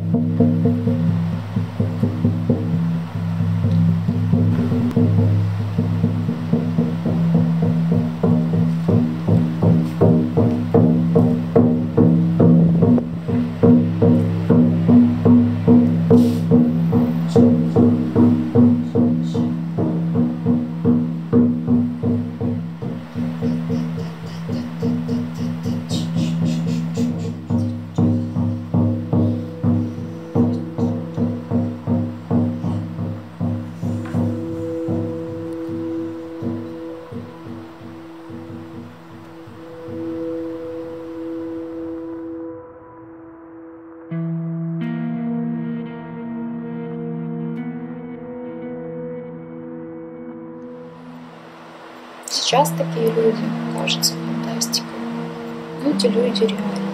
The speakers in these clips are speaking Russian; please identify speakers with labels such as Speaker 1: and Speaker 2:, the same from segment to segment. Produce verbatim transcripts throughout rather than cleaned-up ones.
Speaker 1: Сейчас такие люди кажутся фантастикой, но эти люди реальны.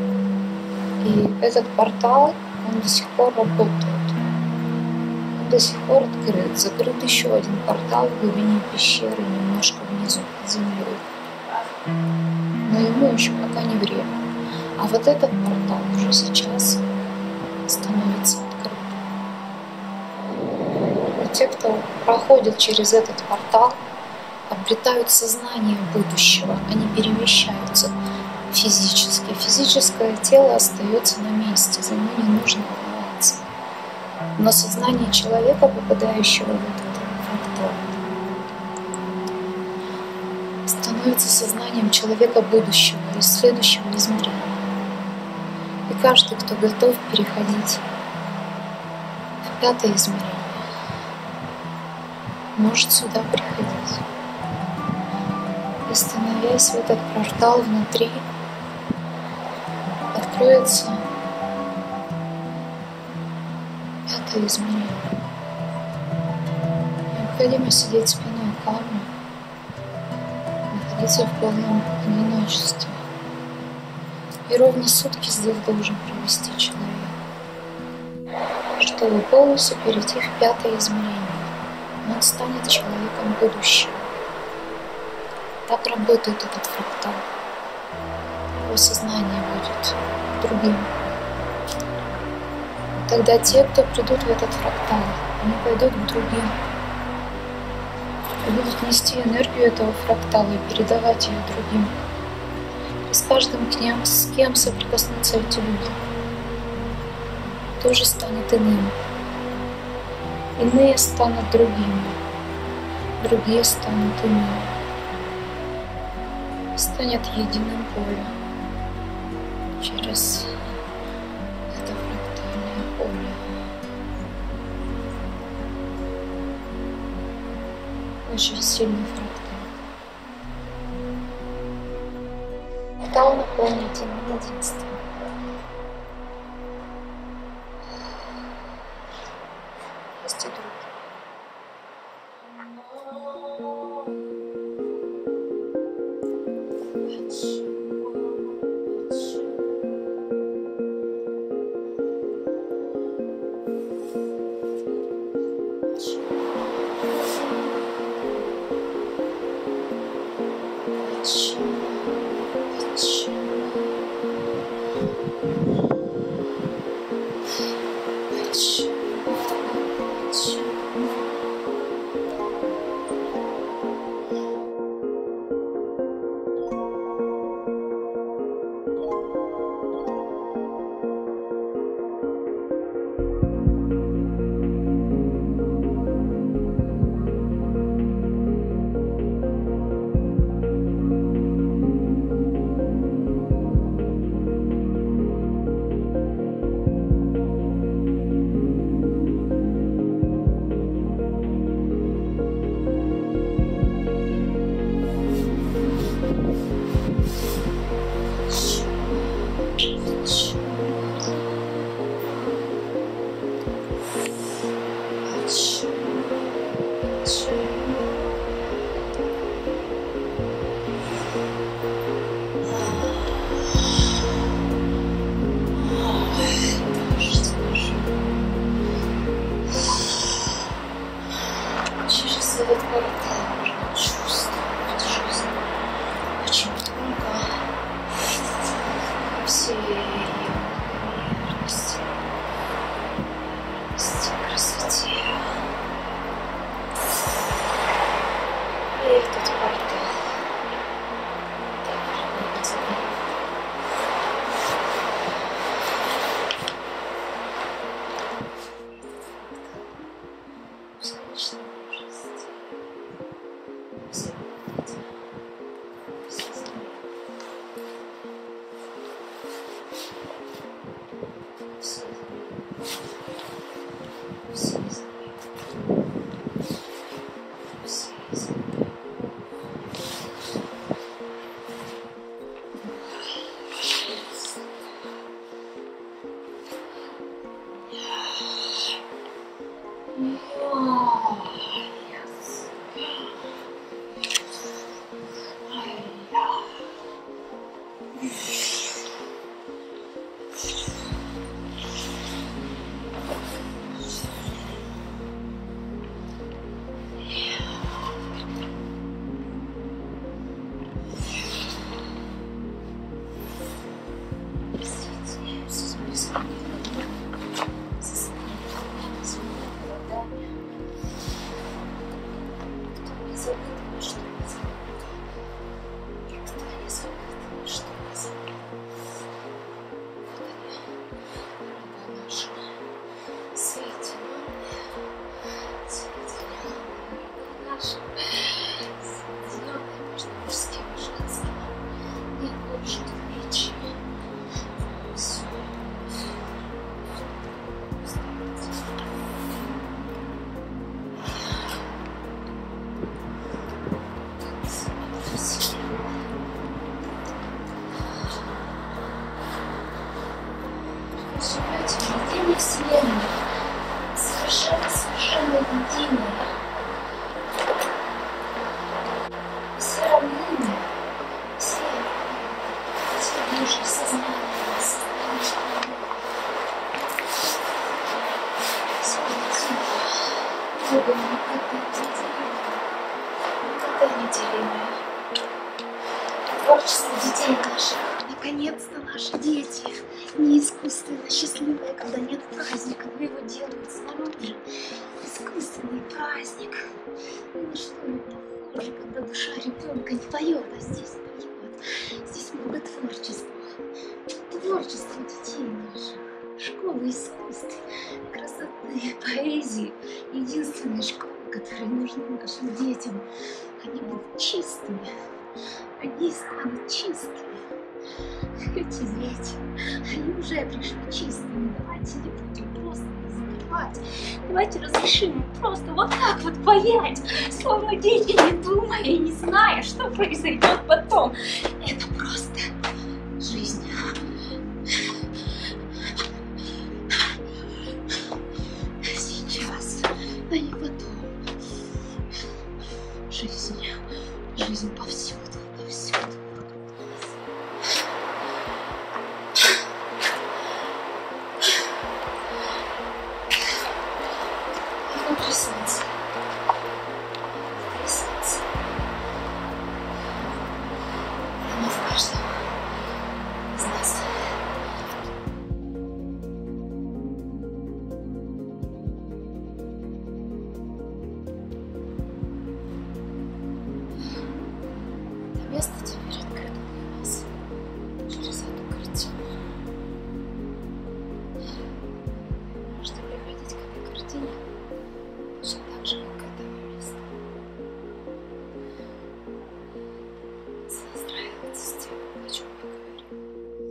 Speaker 1: И этот портал, он до сих пор работает. Он до сих пор открыт. Закрыт еще один портал в глубине пещеры, немножко внизу, под землей. Но ему еще пока не время. А вот этот портал уже сейчас становится открытым. И те, кто проходит через этот портал, обретают сознание будущего, они перемещаются физически. Физическое тело остается на месте, за ним не нужно волноваться. Но сознание человека, попадающего в этот фрактал, становится сознанием человека будущего, из следующего измерения. И каждый, кто готов переходить в пятое измерение, может сюда приходить. И становясь в этот портал внутри, откроется пятое измерение. Необходимо сидеть спиной к камню, находиться в полном одиночестве. И ровно сутки здесь должен провести человек, чтобы полностью перейти в пятое измерение. Он станет человеком будущего. Так работает этот фрактал. Его сознание будет другим. Тогда те, кто придут в этот фрактал, они пойдут к другим и будут нести энергию этого фрактала и передавать ее другим. И с каждым кем, с кем соприкоснутся эти люди, тоже станет иным. Иные станут другими, другие станут иными. Станет единым полем через это фрактальное поле. Очень сильный фрактал. Фрактал наполнительный единством. Есть и другие. Все, все из нее. Все из нее. Вселенная совершенно, совершенно единая. Все равнины, все, все души, сознание, сознание, все едино. Богом никогда не делимое. Творчество детей наших. Наконец-то наши дети не искусственно счастливые, когда нет праздника, но его делают снаружи. Искусственный праздник. Ни на что не похоже, когда душа ребенка не поет, а здесь поет. Здесь много творчества. Творчество детей наших. Школа искусств, красоты, поэзии. Единственная школа, которая нужна нашим детям. Они будут чистыми. Они станут чистыми. Эти дети, они уже пришли чистыми. Давайте не будем просто закрывать. Давайте разрешим им просто вот так вот паять, словно дети, не думая и не зная, что произойдет потом. Это просто жизнь. Сейчас, а не потом. Жизнь, жизнь повсюду, повсюду. Внутри солнца. Внутри солнца. Оно в каждом из нас. Это место теперь открыто для нас через эту картину. Можете приходить к этой картине точно так же, как к этому месту. Настраиваться с тем, о чем я говорю.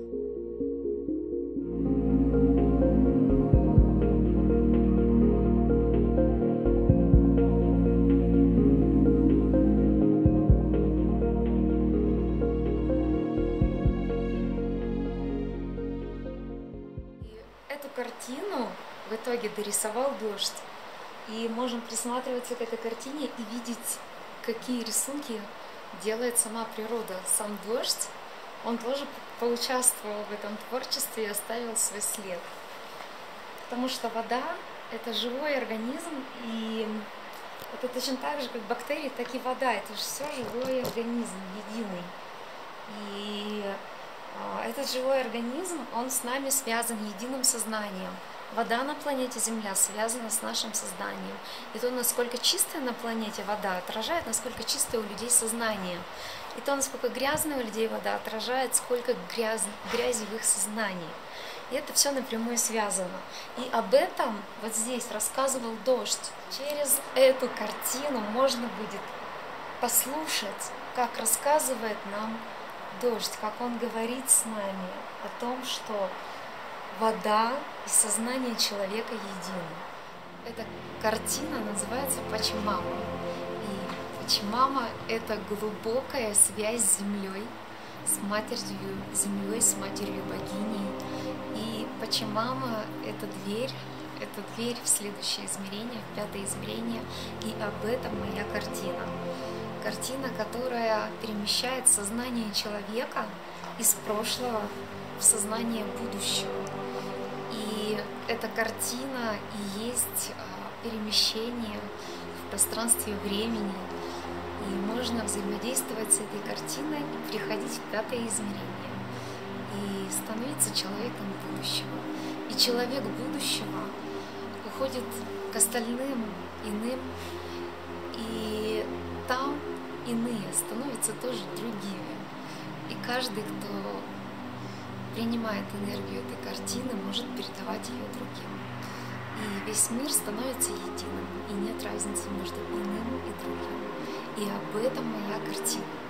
Speaker 1: Эту картину в итоге дорисовал Дождь. И можем присматриваться к этой картине и видеть, какие рисунки делает сама природа. Сам Дождь, он тоже поучаствовал в этом творчестве и оставил свой след. Потому что вода – это живой организм, и это точно так же, как бактерии, так и вода. Это же все живой организм, единый. И этот живой организм, он с нами связан единым сознанием. Вода на планете Земля связана с нашим сознанием. И то, насколько чистая на планете вода, отражает, насколько чистое у людей сознание. И то, насколько грязная у людей вода, отражает, сколько гряз... грязи в их сознании. И это все напрямую связано. И об этом вот здесь рассказывал Дождь. Через эту картину можно будет послушать, как рассказывает нам Дождь, как он говорит с нами о том, что
Speaker 2: вода и сознание человека едины. Эта картина называется Пачамама. И Пачамама — это глубокая связь с землей, с матерью землей, с матерью богиней. И Пачамама — это дверь, это дверь в следующее измерение, в пятое измерение. И об этом моя картина. Картина, которая перемещает сознание человека из прошлого в сознание будущего. И эта картина и есть перемещение в пространстве и времени. И можно взаимодействовать с этой картиной и переходить в пятое измерение. И становиться человеком будущего. И человек будущего уходит к остальным иным. И там иные становятся тоже другими. И каждый, кто принимает энергию этой картины, может передавать ее другим. И весь мир становится единым, и нет разницы между иным и другим. И об этом моя картина.